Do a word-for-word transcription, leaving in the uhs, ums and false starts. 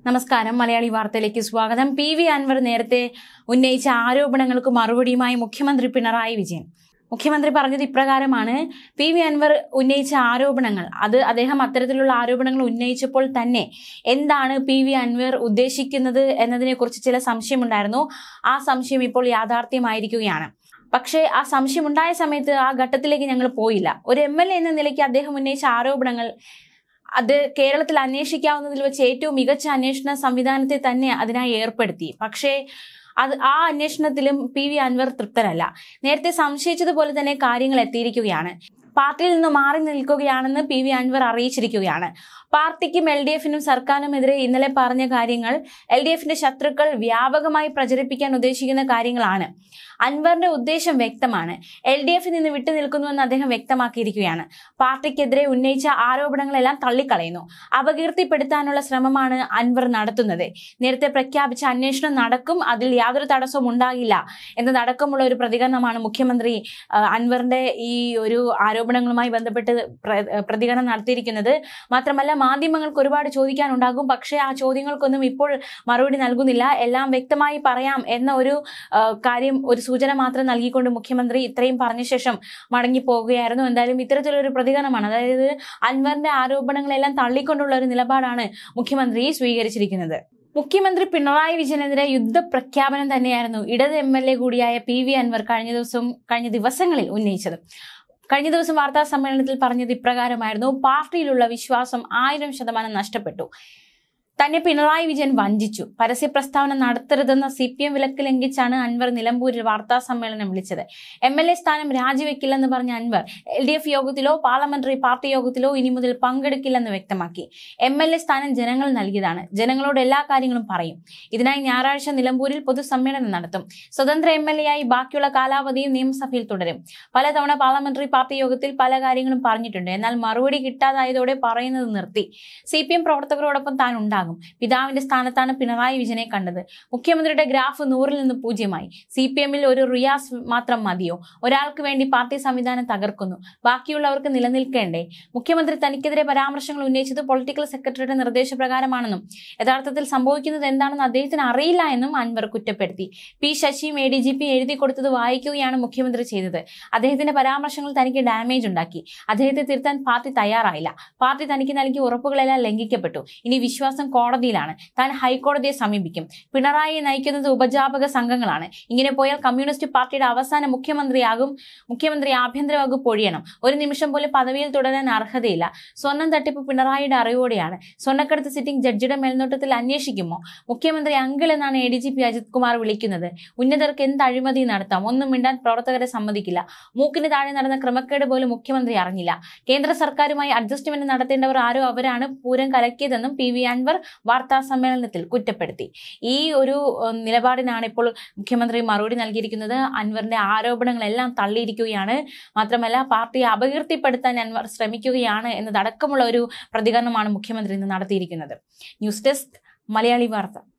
നമസ്കാരം. മലയാളി വാർത്തയിലേക്ക് സ്വാഗതം. പി വി അൻവർ നേരത്തെ ഉന്നയിച്ച ആരോപണങ്ങൾക്ക് മറുപടിയുമായി മുഖ്യമന്ത്രി പിണറായി വിജയൻ. മുഖ്യമന്ത്രി പറഞ്ഞത് ഇപ്രകാരമാണ്: പി വി അൻവർ ഉന്നയിച്ച ആരോപണങ്ങൾ, അത് അദ്ദേഹം അത്തരത്തിലുള്ള ആരോപണങ്ങൾ ഉന്നയിച്ചപ്പോൾ തന്നെ എന്താണ് പി വി അൻവർ ഉദ്ദേശിക്കുന്നത് എന്നതിനെ കുറിച്ച് ചില സംശയമുണ്ടായിരുന്നു. ആ സംശയം ഇപ്പോൾ യാഥാർത്ഥ്യമായിരിക്കുകയാണ്. പക്ഷേ ആ സംശയമുണ്ടായ സമയത്ത് ആ ഘട്ടത്തിലേക്ക് ഞങ്ങൾ പോയില്ല. ഒരു എം എൽ എ എന്ന നിലയ്ക്ക് അദ്ദേഹം ഉന്നയിച്ച ആരോപണങ്ങൾ അത് കേരളത്തിൽ അന്വേഷിക്കാവുന്നതിൽ വെച്ച് ഏറ്റവും മികച്ച അന്വേഷണ സംവിധാനത്തെ തന്നെ അതിനായി ഏർപ്പെടുത്തി. പക്ഷേ അത് ആ അന്വേഷണത്തിലും പി വി അൻവർ തൃപ്തരല്ല. നേരത്തെ സംശയിച്ചതുപോലെ തന്നെ കാര്യങ്ങൾ എത്തിയിരിക്കുകയാണ്. പാർട്ടിയിൽ നിന്ന് മാറി നിൽക്കുകയാണെന്ന് പി വി അൻവർ അറിയിച്ചിരിക്കുകയാണ്. പാർട്ടിക്കും എൽ ഡി എഫിനും സർക്കാരിനുമെതിരെ ഇന്നലെ പറഞ്ഞ കാര്യങ്ങൾ എൽ ഡി എഫിന്റെ ശത്രുക്കൾ വ്യാപകമായി പ്രചരിപ്പിക്കാൻ ഉദ്ദേശിക്കുന്ന കാര്യങ്ങളാണ്. അൻവറിന്റെ ഉദ്ദേശം വ്യക്തമാണ്. എൽ ഡി എഫിൽ നിന്ന് വിട്ടുനിൽക്കുന്നുവെന്ന് അദ്ദേഹം വ്യക്തമാക്കിയിരിക്കുകയാണ്. പാർട്ടിക്കെതിരെ ഉന്നയിച്ച ആരോപണങ്ങളെല്ലാം തള്ളിക്കളയുന്നു. അപകീർത്തിപ്പെടുത്താനുള്ള ശ്രമമാണ് അൻവർ നടത്തുന്നത്. നേരത്തെ പ്രഖ്യാപിച്ച അന്വേഷണം നടക്കും, അതിൽ യാതൊരു തടസ്സവും ഉണ്ടാകില്ല എന്നതടക്കമുള്ള ഒരു പ്രതികരണമാണ് മുഖ്യമന്ത്രി അൻവറിന്റെ ഈ ഒരു ആരോപണങ്ങളുമായി ബന്ധപ്പെട്ട് പ്രതികരണം നടത്തിയിരിക്കുന്നത്. മാത്രമല്ല, മാധ്യമങ്ങൾക്ക് ഒരുപാട് ചോദിക്കാനുണ്ടാകും. പക്ഷേ ആ ചോദ്യങ്ങൾക്കൊന്നും ഇപ്പോൾ മറുപടി നൽകുന്നില്ല. എല്ലാം വ്യക്തമായി പറയാം എന്ന ഒരു കാര്യം, ഒരു സൂചന മാത്രം നൽകിക്കൊണ്ട് മുഖ്യമന്ത്രി ഇത്രയും പറഞ്ഞ ശേഷം മടങ്ങി പോവുകയായിരുന്നു. എന്തായാലും ഇത്തരത്തിലൊരു പ്രതികരണമാണ്, അതായത് അൻവറിന്റെ ആരോപണങ്ങളെല്ലാം തള്ളിക്കൊണ്ടുള്ള ഒരു നിലപാടാണ് മുഖ്യമന്ത്രി സ്വീകരിച്ചിരിക്കുന്നത്. മുഖ്യമന്ത്രി പിണറായി വിജയനെതിരെ യുദ്ധപ്രഖ്യാപനം തന്നെയായിരുന്നു ഇടത് എം എൽ എ കൂടിയായ പി വി അൻവർ കഴിഞ്ഞ ദിവസം കഴിഞ്ഞ ദിവസങ്ങളിൽ ഉന്നയിച്ചത്. കഴിഞ്ഞ ദിവസം വാർത്താ സമ്മേളനത്തിൽ പറഞ്ഞത് ഇപ്രകാരമായിരുന്നു: പാർട്ടിയിലുള്ള വിശ്വാസം ആയിരം ശതമാനം നഷ്ടപ്പെട്ടു. തന്നെ പിണറായി വിജയൻ വഞ്ചിച്ചു. പരസ്യ പ്രസ്താവന നടത്തരുതെന്ന സി പി എം വിലക്ക് ലംഘിച്ചാണ് അൻവർ നിലമ്പൂരിൽ വാർത്താ സമ്മേളനം വിളിച്ചത്. എം എൽ എ സ്ഥാനം രാജിവെക്കില്ലെന്ന് പറഞ്ഞ അൻവർ എൽ ഡി എഫ് യോഗത്തിലോ പാർലമെന്ററി പാർട്ടി യോഗത്തിലോ ഇനി മുതൽ പങ്കെടുക്കില്ലെന്ന് വ്യക്തമാക്കി. എം എൽ എ സ്ഥാനം ജനങ്ങൾ നൽകിയതാണ്. ജനങ്ങളോട് എല്ലാ കാര്യങ്ങളും പറയും. ഇതിനായി ഞായറാഴ്ച നിലമ്പൂരിൽ പൊതുസമ്മേളനം നടത്തും. സ്വതന്ത്ര എം എൽ എ ആയി ബാക്കിയുള്ള കാലാവധിയും നിയമസഭയിൽ തുടരും. പലതവണ പാർലമെന്ററി പാർട്ടി യോഗത്തിൽ പല കാര്യങ്ങളും പറഞ്ഞിട്ടുണ്ട്. എന്നാൽ മറുപടി കിട്ടാതായതോടെ പറയുന്നത് നിർത്തി. സി പി എം പ്രവർത്തകരോടൊപ്പം താൻ ഉണ്ടാകും. പിതാവിന്റെ സ്ഥാനത്താണ് പിണറായി വിജയനെ കണ്ടത്. മുഖ്യമന്ത്രിയുടെ ഗ്രാഫ് നൂറിൽ നിന്ന് പൂജ്യമായി. സി പി എമ്മിൽ ഒരു റിയാസ് മാത്രം മതിയോ? ഒരാൾക്ക് വേണ്ടി പാർട്ടി സംവിധാനം തകർക്കുന്നു, ബാക്കിയുള്ളവർക്ക് നിലനിൽക്കേണ്ടേ? മുഖ്യമന്ത്രി തനിക്കെതിരെ പരാമർശങ്ങൾ ഉന്നയിച്ചത് പൊളിറ്റിക്കൽ സെക്രട്ടറിയുടെ നിർദ്ദേശപ്രകാരമാണെന്നും യഥാർത്ഥത്തിൽ സംഭവിക്കുന്നത് എന്താണെന്ന് അദ്ദേഹത്തിന് അറിയില്ല എന്നും അൻവർ കുറ്റപ്പെടുത്തി. പി ശശിയും എ ഡി ജി പി എഴുതി കൊടുത്തത് വായിക്കുകയാണ് മുഖ്യമന്ത്രി ചെയ്തത്. അദ്ദേഹത്തിന്റെ പരാമർശങ്ങൾ തനിക്ക് ഡാമേജ് ഉണ്ടാക്കി. അദ്ദേഹത്തെ തിരുത്താൻ പാർട്ടി തയ്യാറായില്ല. പാർട്ടി തനിക്ക് നൽകിയ ഉറപ്പുകളെല്ലാം ലംഘിക്കപ്പെട്ടു. ഇനി വിശ്വാസം കോടതിയിലാണ്. താൻ ഹൈക്കോടതിയെ സമീപിക്കും. പിണറായിയെ നയിക്കുന്നത് ഉപജാപക സംഘങ്ങളാണ്. ഇങ്ങനെ പോയാൽ കമ്മ്യൂണിസ്റ്റ് പാർട്ടിയുടെ അവസാന മുഖ്യമന്ത്രിയാകും. മുഖ്യമന്ത്രി ആഭ്യന്തര വകുപ്പ് ഒഴിയണം. ഒരു നിമിഷം പോലും പദവിയിൽ തുടരാൻ അർഹതയില്ല. സ്വർണം തട്ടിപ്പ് പിണറായിയുടെ അറിവോടെയാണ്. സ്വർണ്ണക്കടത്ത് സിറ്റിംഗ് ജഡ്ജിയുടെ മേൽനോട്ടത്തിൽ അന്വേഷിക്കുമോ? മുഖ്യമന്ത്രി അങ്കിൾ എന്നാണ് A D G P Ajith Kumar വിളിക്കുന്നത്. ഉന്നതർക്ക് എന്ത് അഴിമതി നടത്താം? ഒന്നും മിണ്ടാൻ പ്രവർത്തകരെ സമ്മതിക്കില്ല. മൂക്കിന് താഴെ നടന്ന ക്രമക്കേട് പോലും മുഖ്യമന്ത്രി അറിഞ്ഞില്ല. കേന്ദ്ര സർക്കാരുമായി അഡ്ജസ്റ്റ്മെന്റ് നടത്തേണ്ടവർ ആരോ അവരാണ് പൂരം കലക്കിയതെന്നും പി വി അൻവർ വാർത്താ സമ്മേളനത്തിൽ കുറ്റപ്പെടുത്തി. ഈ ഒരു നിലപാടിനാണ് ഇപ്പോൾ മുഖ്യമന്ത്രി മറുപടി നൽകിയിരിക്കുന്നത്. അൻവറിന്റെ ആരോപണങ്ങളെല്ലാം തള്ളിയിരിക്കുകയാണ്. മാത്രമല്ല, പാർട്ടിയെ അപകീർത്തിപ്പെടുത്താൻ അൻവർ ശ്രമിക്കുകയാണ് എന്നതടക്കമുള്ള ഒരു പ്രതികരണമാണ് മുഖ്യമന്ത്രി ഇന്ന് നടത്തിയിരിക്കുന്നത്. ന്യൂസ് ഡെസ്ക് മലയാളി വാർത്ത.